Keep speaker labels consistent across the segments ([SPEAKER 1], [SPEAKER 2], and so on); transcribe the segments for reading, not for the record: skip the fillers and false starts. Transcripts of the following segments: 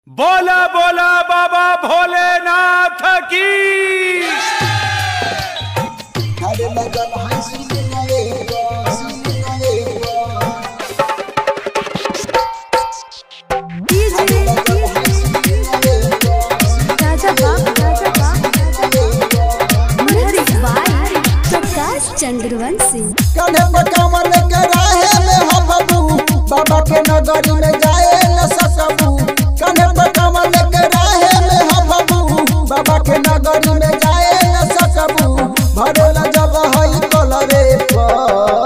[SPEAKER 1] बोला बोला बाबा भोलेनाथ की।
[SPEAKER 2] चंद्रवंशी
[SPEAKER 3] कन्हे पर कमर लेके राहे में हो बाबू, बाबा के नगरी में जाए न सकबू। कन्हे पर कमर लेके राहे में हो बाबू, बाबा के नगरी में जाए न सकबू। भरेला जब हई कलरे पर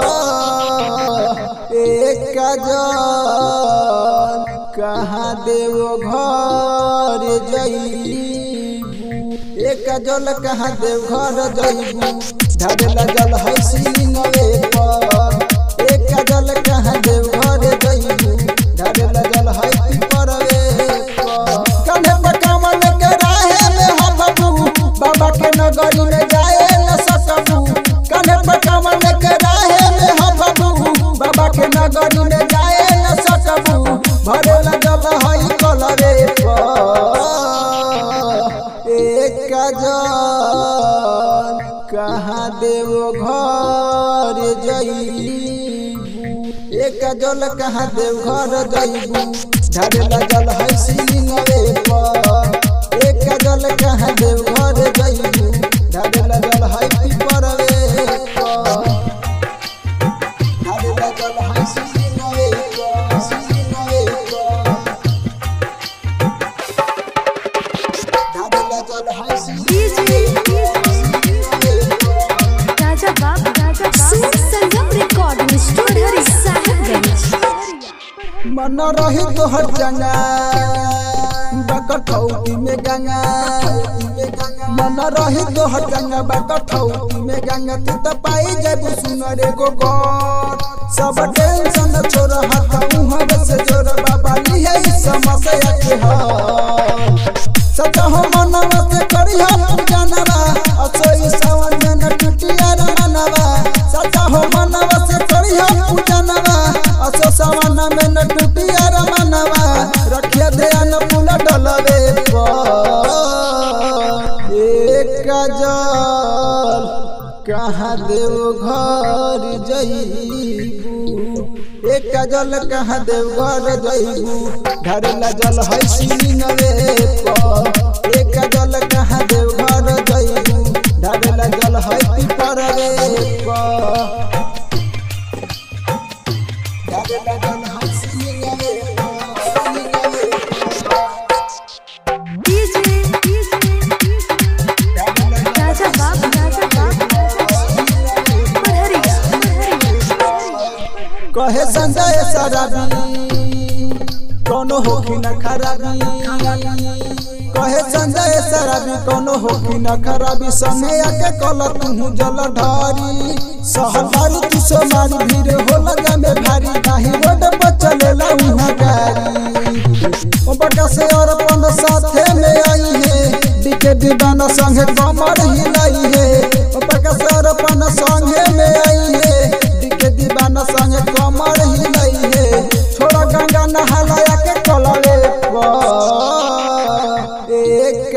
[SPEAKER 3] एक जन कहाँ देवो घर जईबू, एक जल कहाँ देव घर जईबू। ढारेला जल है सिंगवे पर एक जल कहाँ देव घर जईबू। ढारेला जल है पिपरवे पर कन्हे पर कमर लेके राहे में हो बाबू, बाबा के नगरी में जाए न सकबू। कन्हे पर कमर लेके राहे में हो बाबू, बाबा के नगरी में जाए न सकबू। भरेला जल है कलरे पर एक जन कहाँ देवो घर जईबू, एक जल कहाँ देव घर जईबू। ढारेला जल है सिंगवे पर एक जल कहाँ देव घर जईबू। ढारेला जल है पिपरवे पर ढारेला जल है सिंगवे पर सिंगवे पर ढारेला जल है सिंगवे मन रही तोहर जंगा बकठौती में गंगा। मन रही तोहर जंगा बकठौती में गंगा। तू तो पाई जब सुनरे गो गौर सब टेंशन छोड़ हाथ मुहर से जोर। बाबा लिहे समस्या के हाल सचा हो मनवा से करिया पूजनवा। असोई सावन में न टूटिया मनवा। सचा हो मनवा से करिया पूजनवा। असो सावन में न टूटिया मनवा। रखिया ध्यान फूल डलवे पर एक जल कहाँ देव घर जईबू, एक जल कहाँ देव घर जईबू। ढारेला जल है सिंगवे पर एक जल कहाँ देव घर जईबू। ढारेला जल है पिपरवे पर ढारेला जल है सिंगवे कहे संजय शराबी कोनो होखी न खराबी। कहे संजय शराबी कोनो होखी न खराबी। संगे आके कल तू जल ढारी सहदारी तू सो मारी भीड़ हो लगा में भारी। नाही रोड पर चलेला उहाँ गाड़ी ओ बका से और अपन साथे में आई है। डीके दीवाना संगे कमर हिलाई है। ओ बका से और अपन संगे में आई है। डीके दीवाना संगे कमर हिलाई है। छोड़ा गंगा नहलाया के कलवे पर एक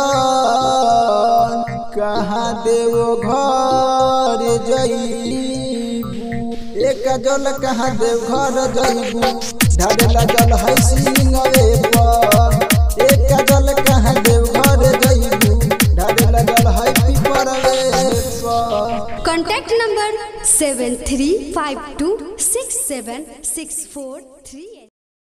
[SPEAKER 3] जन कहाँ देवो घर जईबू, एक जल कहाँ देव घर जईबू। ढारेला जल है सिंगवे पर एक जल कहाँ देव घर जईबू। ढारेला जल है पिपरवे पर।
[SPEAKER 2] Contact number 7352676438।